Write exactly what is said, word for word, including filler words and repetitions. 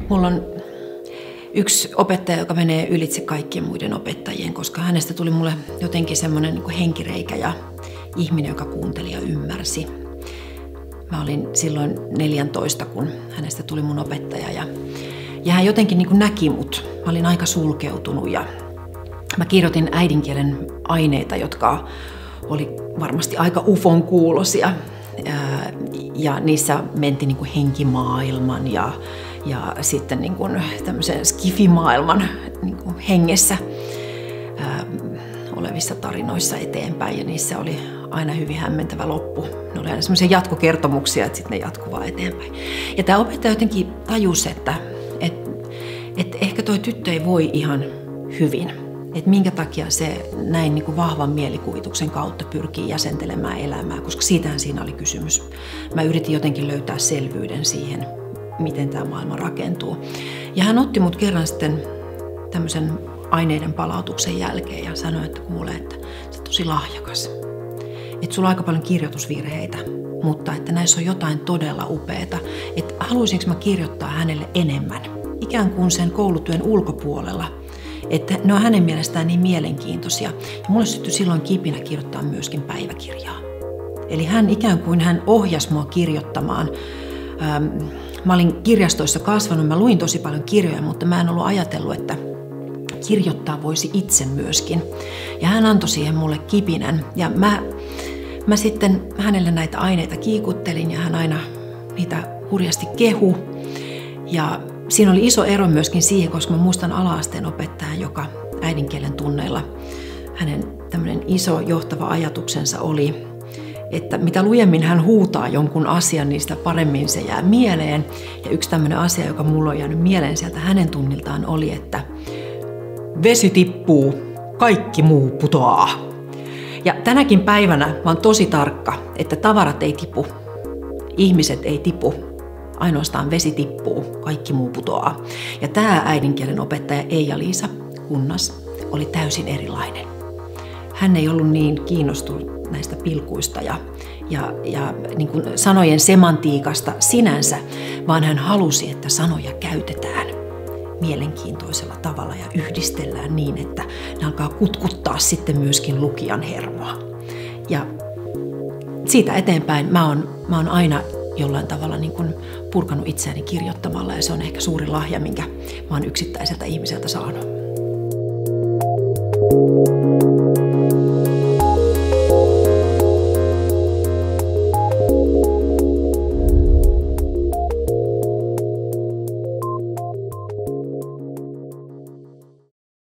Mulla on yksi opettaja, joka menee ylitse kaikkien muiden opettajien, koska hänestä tuli mulle jotenkin semmoinen niin kuin henkireikä ja ihminen, joka kuunteli ja ymmärsi. Mä olin silloin neljätoista, kun hänestä tuli mun opettaja ja, ja hän jotenkin niin kuin näki mut. Mä olin aika sulkeutunut ja mä kirjoitin äidinkielen aineita, jotka oli varmasti aika ufon kuulosia. Ja, ja niissä mentiin niin kuin henkimaailman ja, ja sitten niin kuin tämmöisen skifimaailman niin kuin hengessä ää, olevissa tarinoissa eteenpäin. Ja niissä oli aina hyvin hämmentävä loppu. Ne oli aina semmoisia jatkokertomuksia, että sitten ne jatkuvaa eteenpäin. Ja tämä opettaja jotenkin tajusi, että, että, että ehkä toi tyttö ei voi ihan hyvin. Että minkä takia se näin niin kuin vahvan mielikuvituksen kautta pyrkii jäsentelemään elämää, koska siitähän siinä oli kysymys. Mä yritin jotenkin löytää selvyyden siihen, miten tämä maailma rakentuu. Ja hän otti mut kerran sitten tämmöisen aineiden palautuksen jälkeen ja sanoi, että kuule, että sä oot tosi lahjakas. Että sulla on aika paljon kirjoitusvirheitä, mutta että näissä on jotain todella upeata. Että haluaisinko mä kirjoittaa hänelle enemmän, ikään kuin sen koulutyön ulkopuolella. Että ne on hänen mielestään niin mielenkiintoisia. Ja mulle syttyi silloin kipinä kirjoittaa myöskin päiväkirjaa. Eli hän ikään kuin hän ohjasi mua kirjoittamaan. Ähm, mä olin kirjastoissa kasvanut, mä luin tosi paljon kirjoja, mutta mä en ollut ajatellut, että kirjoittaa voisi itse myöskin. Ja hän antoi siihen mulle kipinän. Ja mä, mä sitten hänelle näitä aineita kiikuttelin ja hän aina niitä hurjasti kehu. Ja siinä oli iso ero myöskin siihen, koska mä muistan ala-asteen opettajan, joka äidinkielen tunneilla, hänen tämmöinen iso johtava ajatuksensa oli, että mitä lujemmin hän huutaa jonkun asian, niin sitä paremmin se jää mieleen. Ja yksi tämmöinen asia, joka mulla on jäänyt mieleen sieltä hänen tunniltaan, oli, että vesi tippuu, kaikki muu putoaa. Ja tänäkin päivänä mä oon tosi tarkka, että tavarat ei tipu, ihmiset ei tipu. Ainoastaan vesi tippuu, kaikki muu putoaa. Ja tämä äidinkielen opettaja Eija-Liisa Kunnas oli täysin erilainen. Hän ei ollut niin kiinnostunut näistä pilkuista ja, ja, ja niin kuin sanojen semantiikasta sinänsä, vaan hän halusi, että sanoja käytetään mielenkiintoisella tavalla ja yhdistellään niin, että ne alkaa kutkuttaa sitten myöskin lukijan hermoa. Ja siitä eteenpäin mä oon, mä oon aina jollain tavalla niin kuin purkanut itseäni kirjoittamalla ja se on ehkä suuri lahja, minkä mä oon yksittäiseltä ihmiseltä saanut.